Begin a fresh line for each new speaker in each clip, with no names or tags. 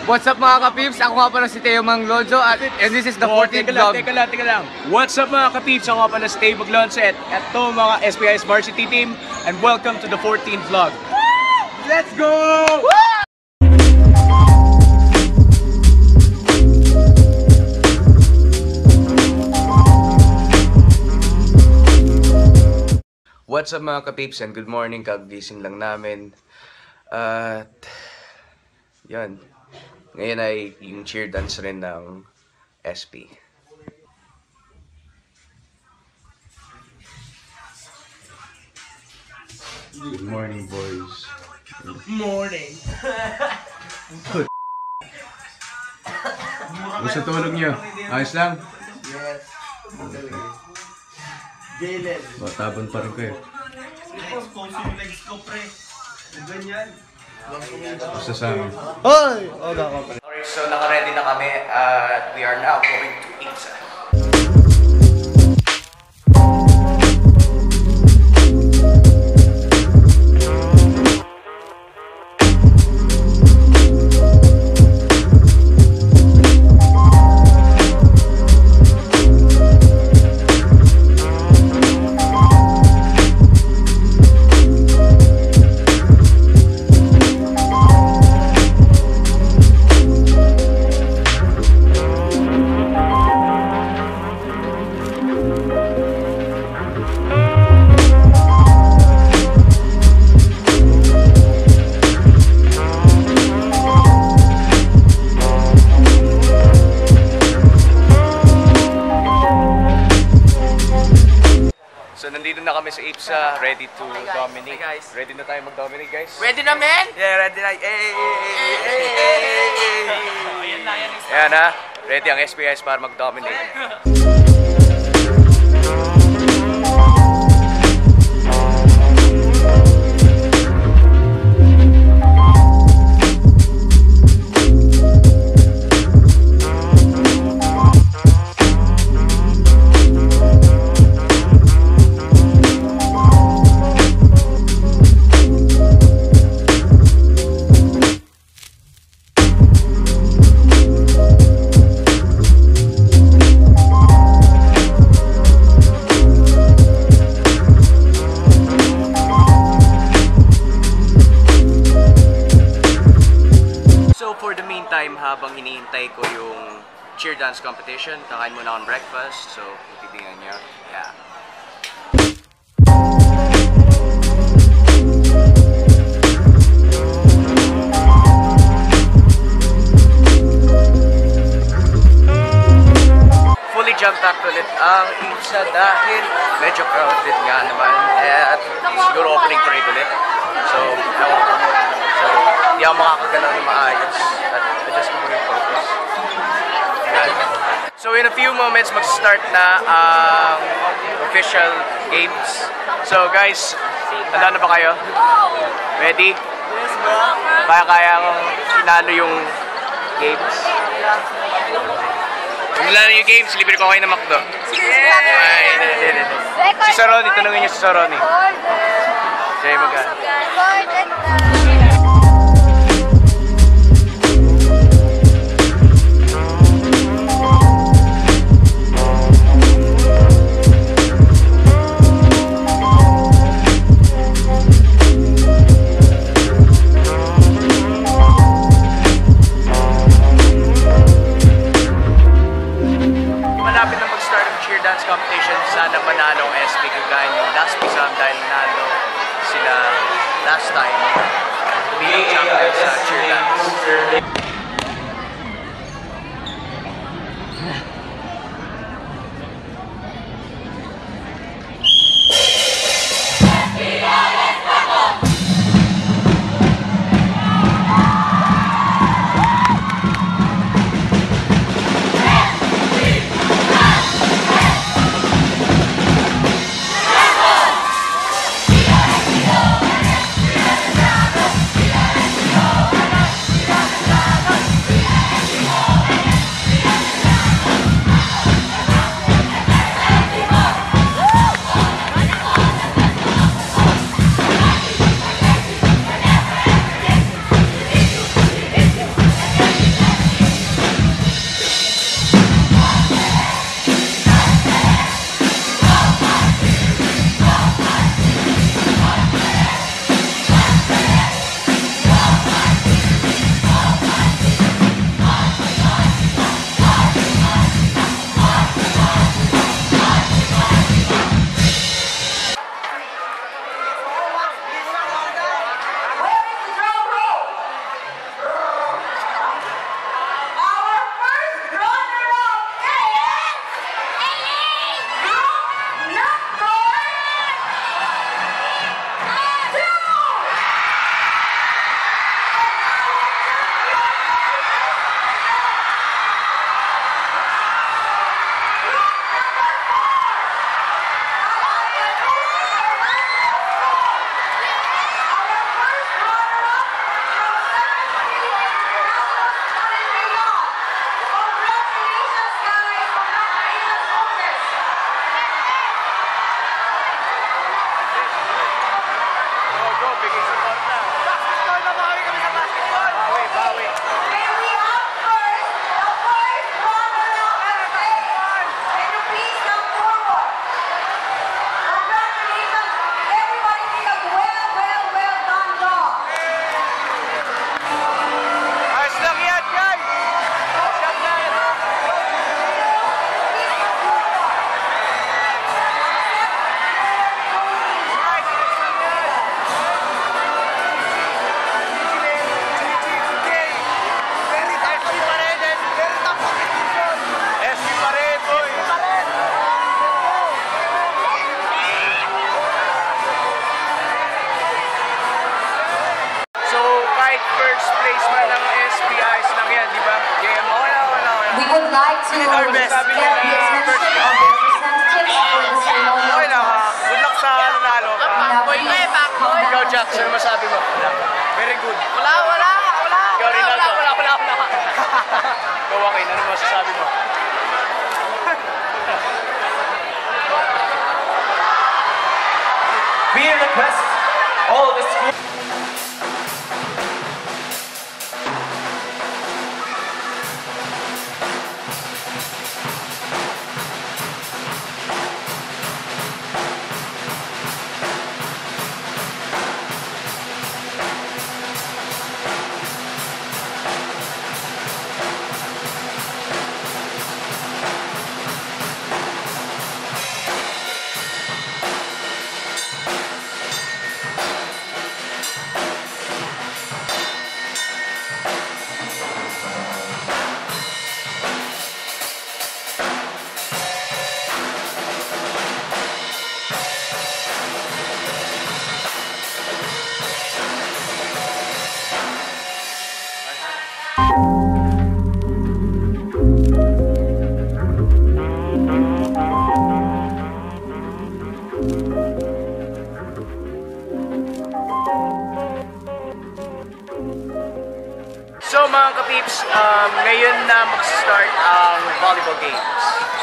What's up mga ka-peeps? Ako nga pala si Teo Manglojo and this is the 14th vlog.
Teka lang. What's up mga ka-peeps? Ako nga pala si Teo Manglojo at ito mga SPIS Varsity Team and welcome to the 14th vlog. Let's go!
What's up mga ka-peeps and good morning, kagising lang namin. At yan, ngayon ay yung cheer dance rin ng SP. Good morning, boys.
Morning!
Gusto tulog nyo? Ayos lang?
Yes. Galen.
Matabon pa rin kayo.
Expose yung legs ko, pre. Ganyan.
Basta sa amin.
Hoy! Oh, nako, pre.
Okay, so naka-ready na kami at we are now going to pizza. So nandito na kami sa IPSA, ready to dominate. Guys. Ready na tayo mag-dominate, guys?
Ready na, men?
Yeah, ready na.
Ayan ha, ready ang SPIS para mag-dominate. Habang hinihintay ko yung cheer dance competition, kakain muna akong breakfast. So, titingnan nyo. Yeah. Fully jam-packed ulit ang IPSA dahil medyo crowded nga naman. At siguro opening parade ulit. So, hindi ako makakagalaw ng maayos. At adjust ko yung focus. So in a few moments, mag-start na ang official games. So guys, handa na ba kayo? Ready?
Yes, bro.
Kaya kong sinalo yung games. Sinalo yung games, libre ko kayo ng McDo. Ay, hindi. Si Saroni, tanungin niyo si Saroni. Siya yung mag-ano. Malapit na mag-start ang cheer dance competition. Sana manalo ang SP kagaya yung last exam dahil nanalo sila last time. Being champion sa cheer dance.
La
like to
did our best.
get the attention of the representatives for the ceremonial
Okay lang ha.
task.
Good luck sa nanalo ka. Ikaw, Jack, ano masabi mo? Very good.
Wala.
Ikaw, Rinaldo. Wala. Ikaw, okay. Ano masasabi mo?
We request all the school.
So mga kapips, ngayon na mag-start ang volleyball games.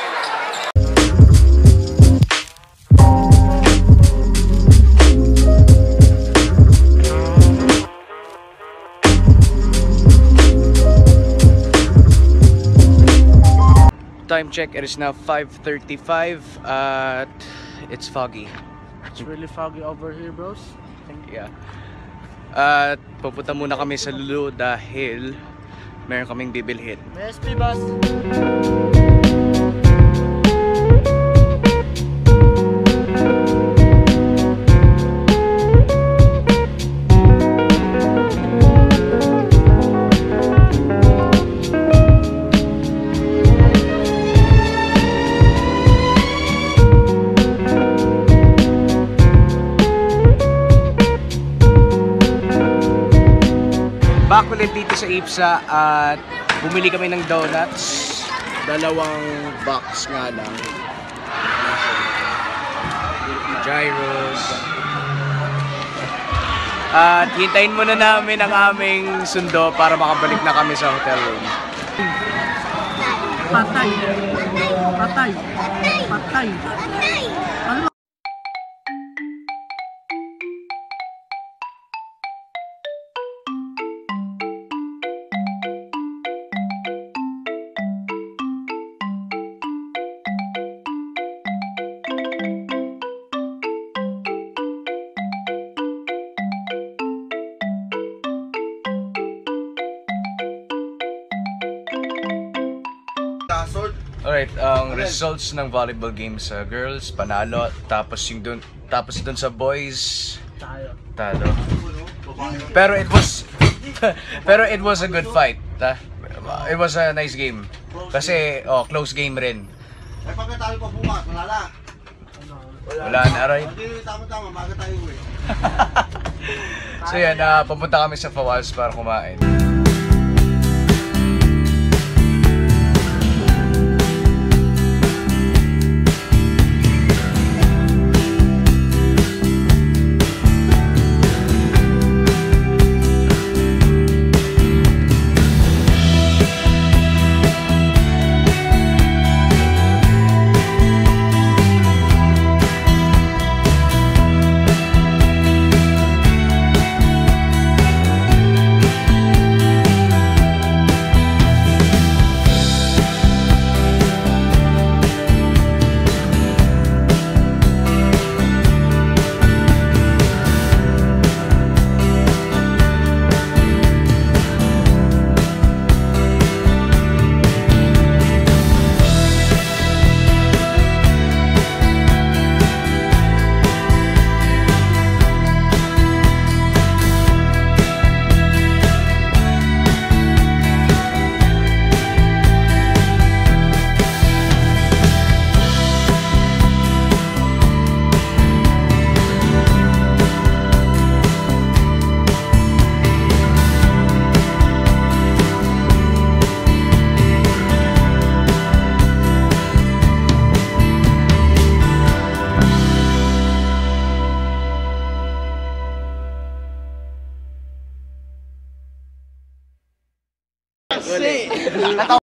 Time check, it is now 5:35 at it's foggy.
It's really foggy over here, bros.
Yeah. At pupunta muna kami sa Lulu dahil meron kaming bibilhin.
SP bus.
Back ulit dito sa IPSA at bumili kami ng donuts. Dalawang box nga lang. Gyros. At hintayin muna namin ang aming sundo para makabalik na kami sa hotel room.
Patay. Ano?
Alright, ang results ng volleyball game sa girls, panalo. Tapos dun sa boys, talo. Pero it was a good fight. It was a nice game. Kasi close game rin.
Ay, pagka tayo pa bukas, wala.
Wala na, right?
Hindi, tama-tama, maga tayo uwi.
So yan, pupunta kami sa Fawaz para kumain.
Uli.